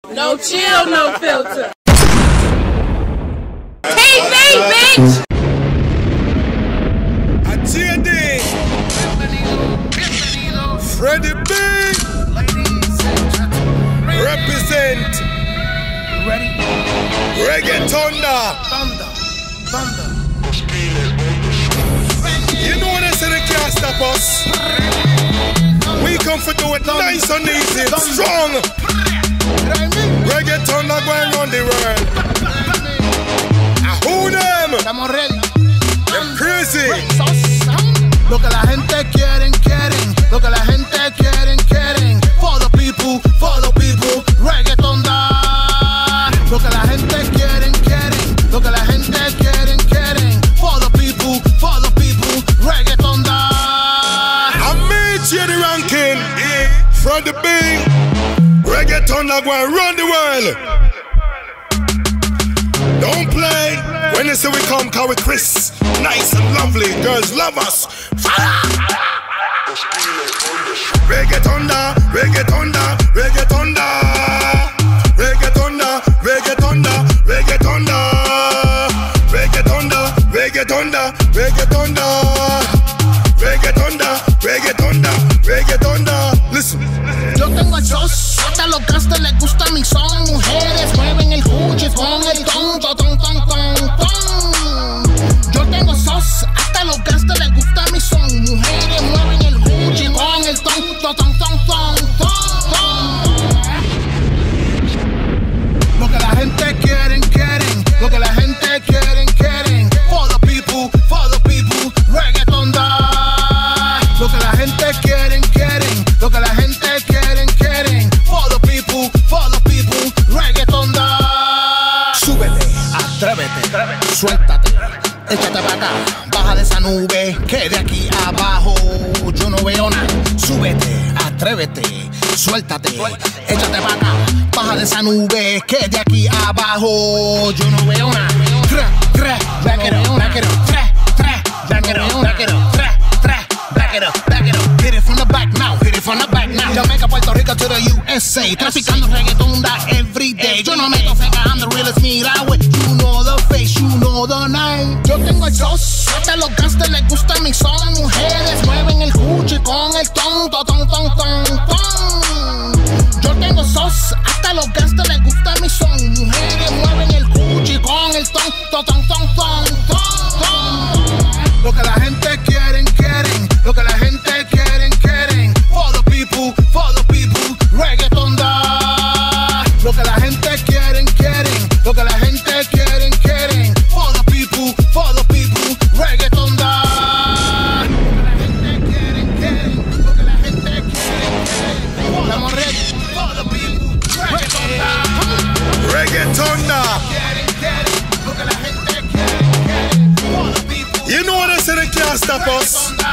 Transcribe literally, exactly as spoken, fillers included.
No chill, no filter. T V, bitch! A T D. Freddy B. Represent. Ready? Reggae Thunda. Thunda. Thunda. You know what I said, they can't stop us. We come for do it nice and easy, strong. Reggae Thunda going on the world. I who them? Estamos ready. They're crazy. Lo que la gente quieren, quieren. Lo que la gente quieren, quieren. For the people, for the people. Reggae Thunda. Lo que la gente quieren, quieren. Lo que la gente quieren, quieren. For the people, for the people. Reggae Thunda. I made you the Rankin. Freddy B. Reggae Thunda going run the world. Don't play when they say we come, cause we Chris. Nice and lovely, girls love us. Reggae Thunda, Reggae Thunda, Reggae Thunda. Reggae Thunda, Reggae Thunda, Reggae Thunda. Reggae Thunda, Reggae Thunda, Reggae Thunda. Reggae Thunda, Reggae Thunda, Reggae Thunda. Listen. Yo tengo el sos, hasta los gangsters les gusta mi son. Mujeres mueven el cuchi con el ton, ton, ton, ton, ton. Yo tengo sos, hasta los gangsters les gusta mi son. Mujeres mueven el cuchi con el ton, ton, ton, ton, ton, ton. Lo que la gente quieren, quieren. Lo que la gente quieren, quieren. For the people, for the people. Reggae Thunda. Lo que la gente quieren, quieren. Lo que la gente quieren, quieren. For the people, for the people. Reggae Thunda. Súbete, atrévete, suéltate, échate para acá, baja de esa nube, que de aquí abajo yo no veo nada. Súbete, atrévete, suéltate, échate para acá, baja de esa nube, que de aquí abajo yo no veo nada. Tre, tre, back it up, back it up, tre, tre, back it up, back it up, tre, tre, back it up, back it up. Hit it from the back now, hit it from the back now. Jamaica, Puerto Rico to the U S A, traficando Reggae Thunda every day. Yo no meto feca, I'm the realest, mira, wey. You know the face, you know the name. Yo tengo el sos, hasta los gangsters les gusta mi son. Mujeres mueven el cuchi con el ton, ton, ton, ton, ton, ton. Yo tengo sos, hasta los gangsters les gusta mi son. Mujeres mueven el cuchi con el ton, ton, ton, ton, ton, ton. Lo que la gente quieren, quieren. Lo que la gente quieren, quieren. For the people, for the people. Reggae Thunda. Lo que la gente quieren, quieren. Lo que la gente quieren, quieren. For the people, for the people. Reggae Thunda. Lo que la gente quieren, quieren. Lo que la gente quieren, quieren. Estamos ready. For the people. Reggae Thunda. Reggae Thunda. Lo que la gente quiere, quiere. For the people. You know what I said, they can't stop us.